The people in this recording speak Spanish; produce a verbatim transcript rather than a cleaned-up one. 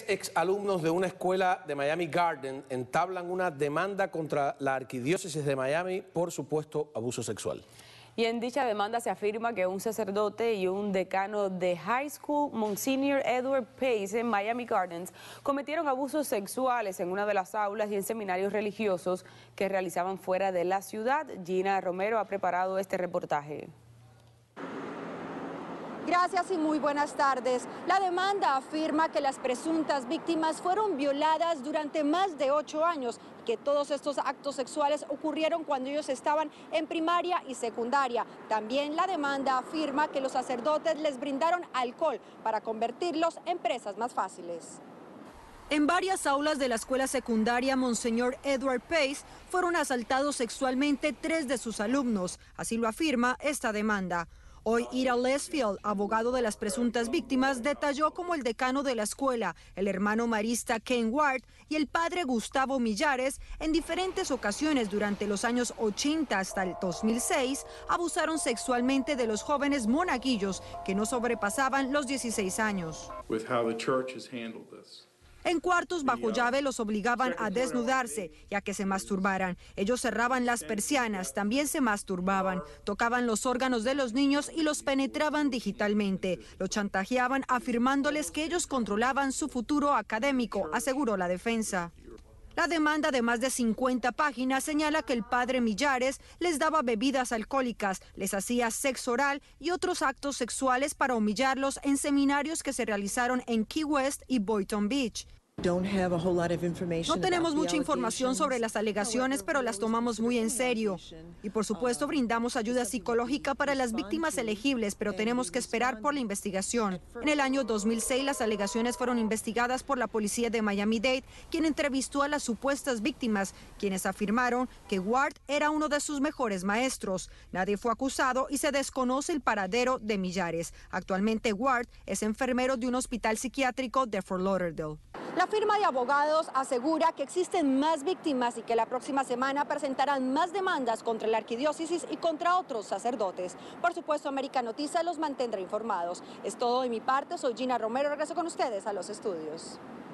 Tres exalumnos de una escuela de Miami Garden entablan una demanda contra la arquidiócesis de Miami por supuesto abuso sexual. Y en dicha demanda se afirma que un sacerdote y un decano de High School, Monsignor Edward Pace, en Miami Gardens, cometieron abusos sexuales en una de las aulas y en seminarios religiosos que realizaban fuera de la ciudad. Gina Romero ha preparado este reportaje. Gracias y muy buenas tardes. La demanda afirma que las presuntas víctimas fueron violadas durante más de ocho años y que todos estos actos sexuales ocurrieron cuando ellos estaban en primaria y secundaria. También la demanda afirma que los sacerdotes les brindaron alcohol para convertirlos en presas más fáciles. En varias aulas de la escuela secundaria Monseñor Edward Pace fueron asaltados sexualmente tres de sus alumnos. Así lo afirma esta demanda. Hoy Ira Lesfield, abogado de las presuntas víctimas, detalló cómo el decano de la escuela, el hermano marista Ken Ward y el padre Gustavo Millares, en diferentes ocasiones durante los años ochenta hasta el dos mil seis, abusaron sexualmente de los jóvenes monaguillos que no sobrepasaban los dieciséis años. En cuartos bajo llave los obligaban a desnudarse y a que se masturbaran. Ellos cerraban las persianas, también se masturbaban, tocaban los órganos de los niños y los penetraban digitalmente. Los chantajeaban afirmándoles que ellos controlaban su futuro académico, aseguró la defensa. La demanda de más de cincuenta páginas señala que el padre Millares les daba bebidas alcohólicas, les hacía sexo oral y otros actos sexuales para humillarlos en seminarios que se realizaron en Key West y Boynton Beach. No tenemos mucha información sobre las alegaciones, pero las tomamos muy en serio. Y por supuesto brindamos ayuda psicológica para las víctimas elegibles, pero tenemos que esperar por la investigación. En el año dos mil seis las alegaciones fueron investigadas por la policía de Miami-Dade, quien entrevistó a las supuestas víctimas, quienes afirmaron que Ward era uno de sus mejores maestros. Nadie fue acusado y se desconoce el paradero de Millares. Actualmente Ward es enfermero de un hospital psiquiátrico de Fort Lauderdale. La firma de abogados asegura que existen más víctimas y que la próxima semana presentarán más demandas contra la arquidiócesis y contra otros sacerdotes. Por supuesto, América Noticias los mantendrá informados. Es todo de mi parte, soy Gina Romero, regreso con ustedes a los estudios.